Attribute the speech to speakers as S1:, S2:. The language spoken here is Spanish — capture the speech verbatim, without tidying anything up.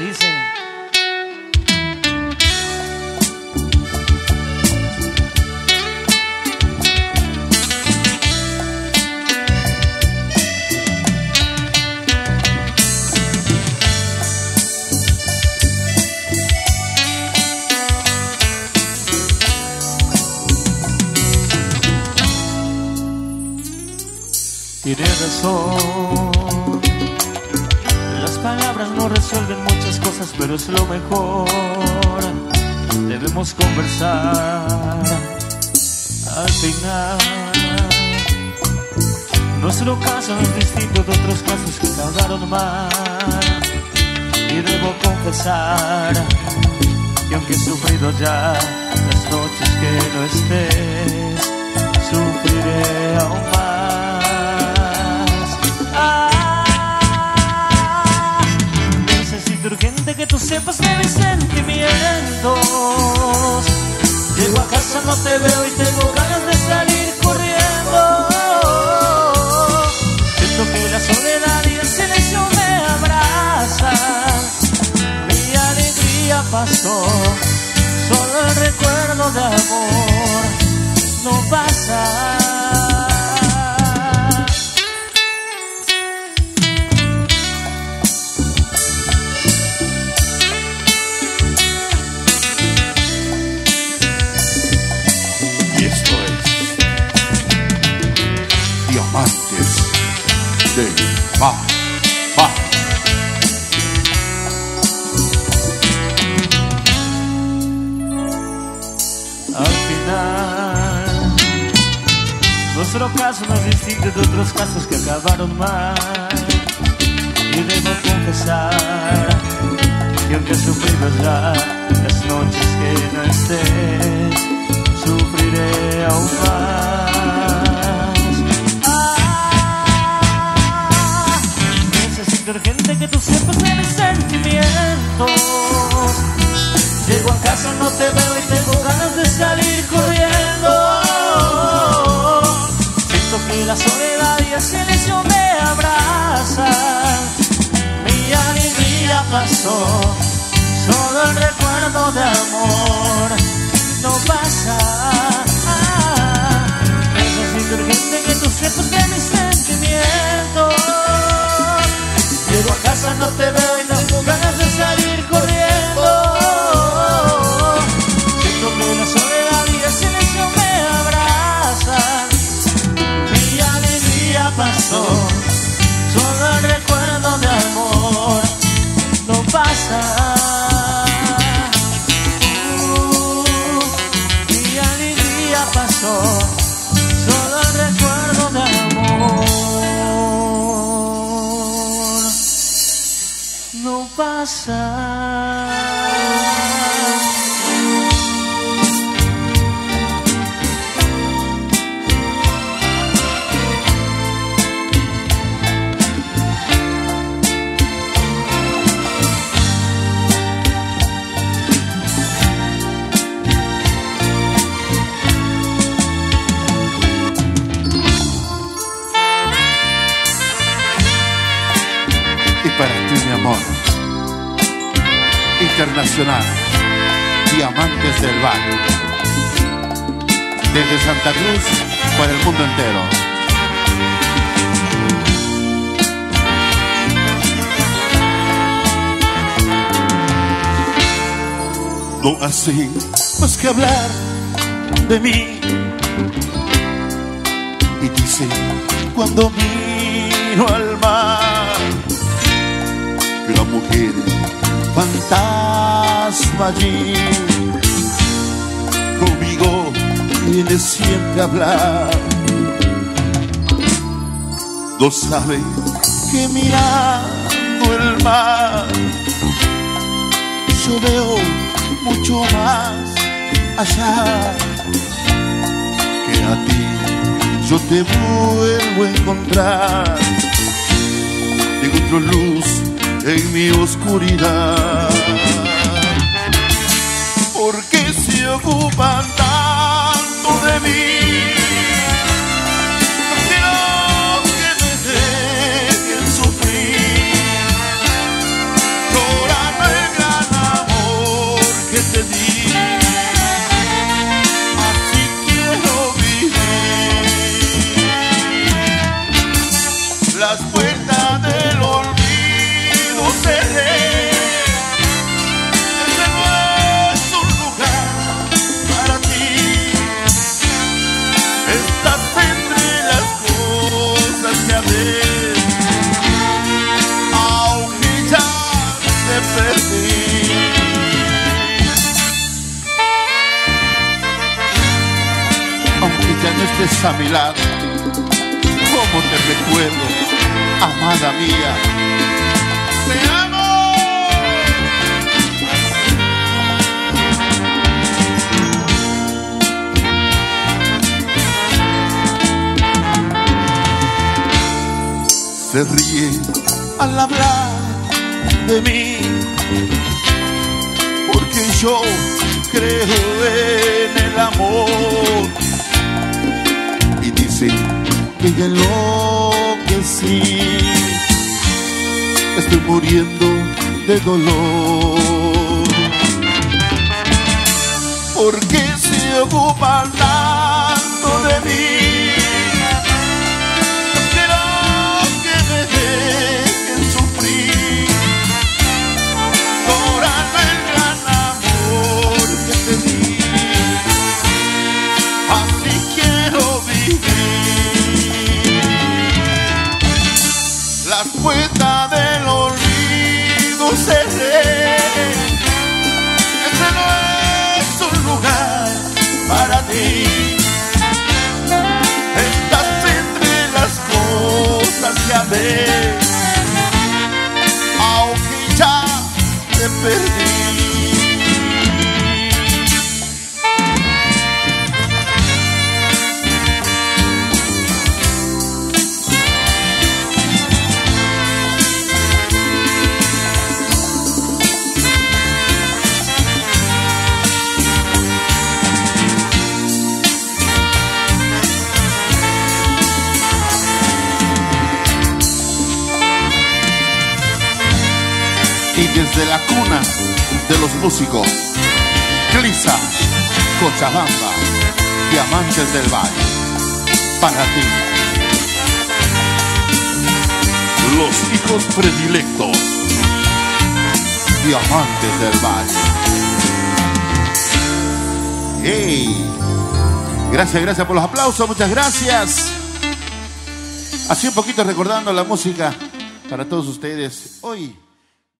S1: Dice: tiene razón, las palabras no resuelven muchas cosas, pero es lo mejor. Debemos conversar al final. Nuestro caso es distinto de otros casos que acabaron mal. Y debo confesar que aunque he sufrido ya las noches que no estés, sufriré aún más. Urgente que tú sepas de mis sentimientos. Llego a casa, no te veo y tengo ganas de salir corriendo. Siento que la soledad y el silencio me abrazan. Mi alegría pasó, solo el recuerdo de amor no pasa.
S2: Diamantes del Mar.
S1: Al final, nuestro caso no es distinto de otros casos que acabaron mal. Y debo confesar que aunque he sufrido ya las noches que no estés, sufriré aún más. Urgente que tú sepas de mis sentimientos. Llego a casa, no te veo y tengo ganas de salir corriendo. Siento que la soledad y el silencio me abrazan. Mi alegría pasó, solo el recuerdo de amor no pasa. Necesito urgente que tú sepas de mis sentimientos. Llego a casa, no te veo y no tengo ganas de salir corriendo. Siento que la soledad y el silencio me abrazan. Mi alegría pasó, solo el recuerdo de amor no pasa. Uh, mi alegría pasó, solo el recuerdo de amor no pasa.
S2: Y para ti, mi amor, internacional, Diamantes del Valle, desde Santa Cruz para el mundo entero. No hace más que hablar de mí y dice cuando miro al mar que la mujer fantasma allí conmigo viene siempre a hablar. No sabe que mirando el mar yo veo mucho más allá, que a ti yo te vuelvo a encontrar. Encuentro luz en mi oscuridad. ¿Por qué se ocupan tanto de mí? Quiero que me dejen sufrir, llorando en perdí. Aunque ya no estés a mi lado, cómo te recuerdo, amada mía. Te amo. Se ríe al hablar de mí, porque yo creo en el amor. Y dice que ya enloquecí, estoy muriendo de dolor. Porque se ocupa tanto de mí. Las puertas del olvido cerré. Este no es un lugar para ti. Estás entre las cosas que amé, aunque ya te perdí. Y desde la cuna de los músicos, Clisa, Cochabamba, Diamantes del Valle, para ti. Los hijos predilectos, Diamantes del Valle. ¡Hey! Gracias, gracias por los aplausos, muchas gracias. Así un poquito recordando la música para todos ustedes hoy.